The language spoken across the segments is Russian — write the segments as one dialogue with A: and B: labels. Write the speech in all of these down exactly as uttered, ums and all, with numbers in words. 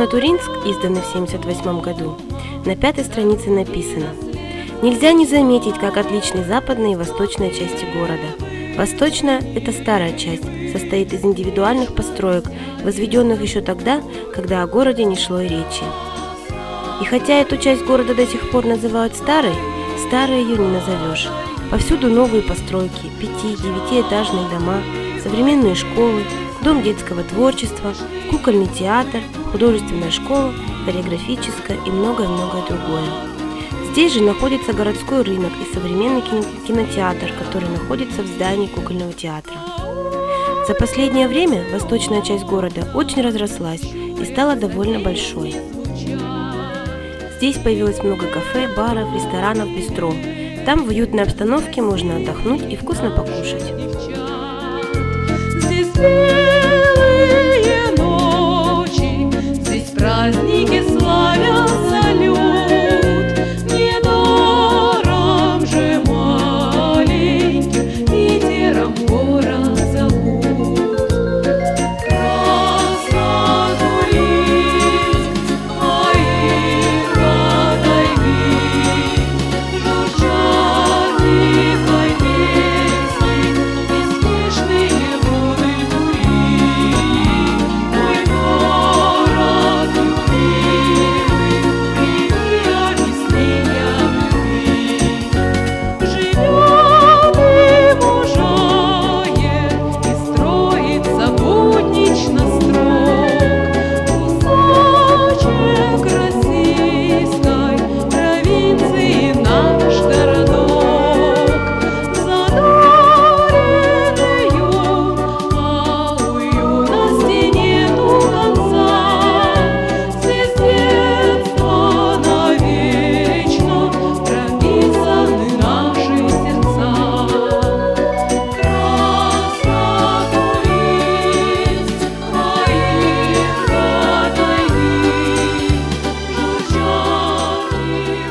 A: «Краснотуринск», изданный в семьдесят восьмом году, на пятой странице написано: «Нельзя не заметить, как отличны западная и восточная части города. Восточная – это старая часть, состоит из индивидуальных построек, возведенных еще тогда, когда о городе не шло и речи. И хотя эту часть города до сих пор называют старой, старой ее не назовешь. Повсюду новые постройки, пяти-девятиэтажные дома, современные школы, дом детского творчества, кукольный театр, художественная школа, хореографическая и многое-многое другое. Здесь же находится городской рынок и современный кинотеатр, который находится в здании кукольного театра. За последнее время восточная часть города очень разрослась и стала довольно большой. Здесь появилось много кафе, баров, ресторанов, бистро. Там в уютной обстановке можно отдохнуть и вкусно покушать.
B: Здесь белые ночи, здесь праздники славят салют. Недаром же маленьким ветером город зовут. Краснотуринск, моих отойми, журчат тихой песни, неспешные воды Тури. Мой город любимый, прими объяснения любви. Живет и мужает, и строится буднично строг. Кусочек российской провинции наш городок. Задорен юн, а у юности нету конца. Здесь детство навечно прописаны наши сердца. Краснотуринск, моих отойми, журчат тихой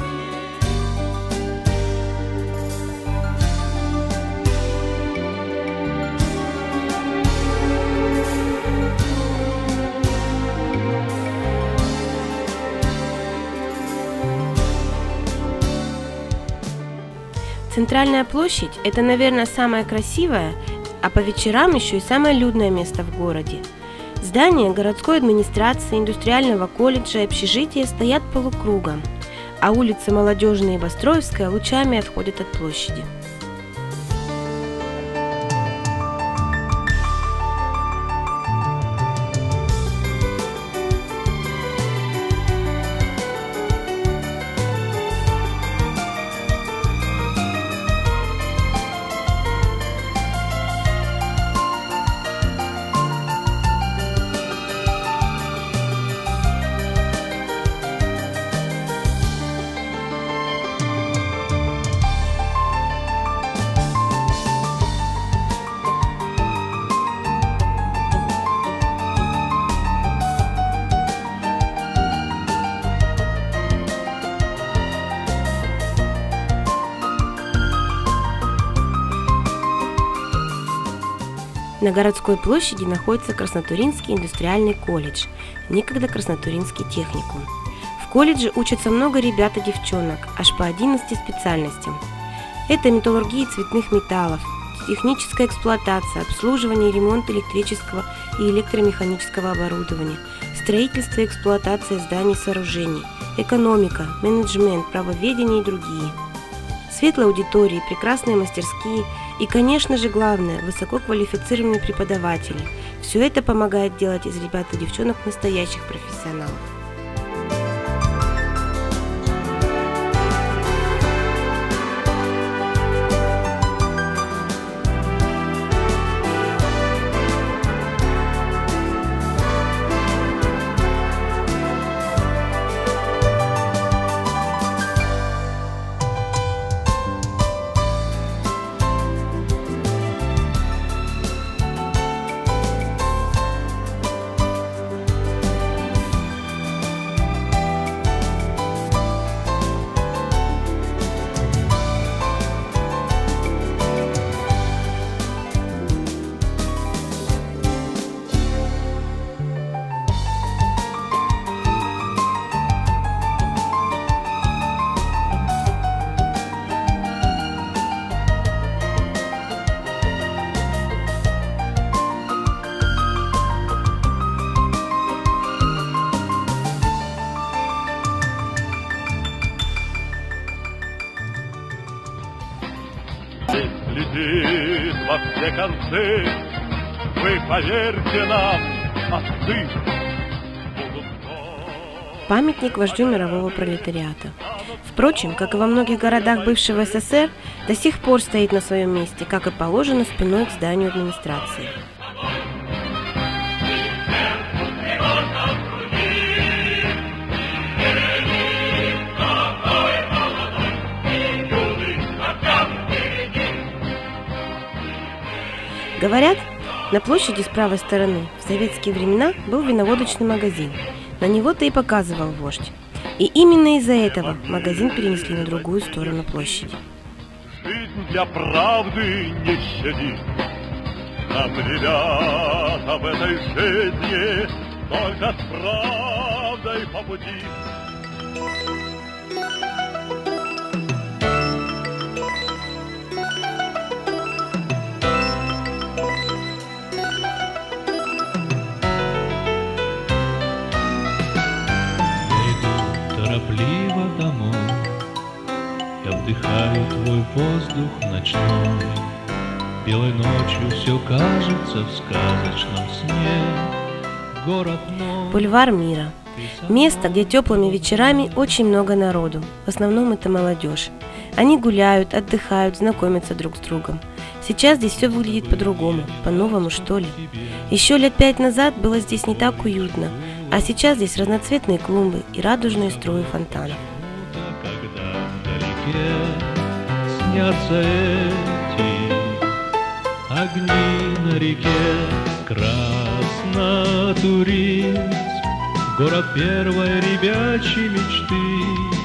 A: Центральная площадь – это, наверное, самое красивое, а по вечерам еще и самое людное место в городе. Здания городской администрации, индустриального колледжа и общежития стоят полукругом, а улицы Молодежная и Бастроевская лучами отходят от площади. На городской площади находится Краснотуринский индустриальный колледж, некогда Краснотуринский техникум. В колледже учатся много ребят и девчонок, аж по одиннадцати специальностям. Это металлургия цветных металлов, техническая эксплуатация, обслуживание и ремонт электрического и электромеханического оборудования, строительство и эксплуатация зданий и сооружений, экономика, менеджмент, правоведение и другие. Светлые аудитории, прекрасные мастерские и, конечно же, главное – высококвалифицированные преподаватели. Все это помогает делать из ребят и девчонок настоящих профессионалов.
C: конце. Вы поверьте нам, отцы.
A: Памятник вождю мирового пролетариата. Впрочем, как и во многих городах бывшего СССР, до сих пор стоит на своем месте, как и положено, спиной к зданию администрации. Говорят, на площади с правой стороны в советские времена был виноводочный магазин. На него-то и показывал вождь. И именно из-за этого магазин перенесли на другую сторону площади.
C: Жизнь для правды не щадит. Нам, ребята, в этой жизни только с правдой по пути.
D: Торопливо домой, я вдыхаю твой воздух ночной. Белой ночью все кажется в сказочном сне. Город ночь.
A: Бульвар Мира. Место, где теплыми вечерами очень много народу. В основном это молодежь. Они гуляют, отдыхают, знакомятся друг с другом. Сейчас здесь все выглядит по-другому, по-новому, что ли. Еще лет пять назад было здесь не так уютно, а сейчас здесь разноцветные клумбы и радужные струи фонтанов.
D: Когда вдалеке снятся эти огни на реке, Краснотуринск, город первой ребячей мечты.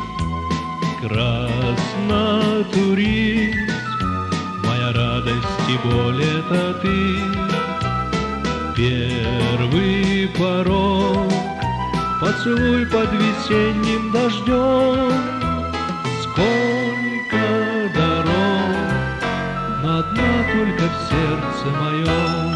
D: Краснотуринск, моя радость и боль — это ты. Первый порог, поцелуй под весенним дождем. Сколько дорог, но одна только в сердце моем.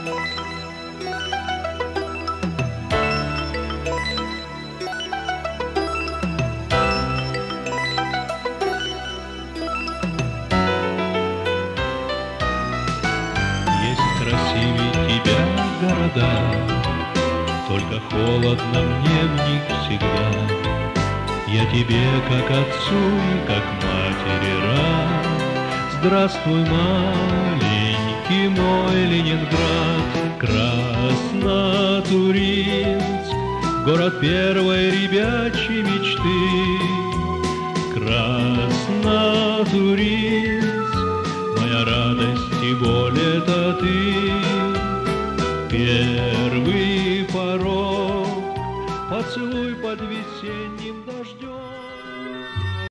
D: Красивее тебя города, только холодно мне в них всегда. Я тебе как отцу и как матери рад. Здравствуй, маленький мой Ленинград. Краснотуринск, город первой ребячей мечты. Краснотуринск, моя радость и боль — это ты. Первый порог, поцелуй под весенним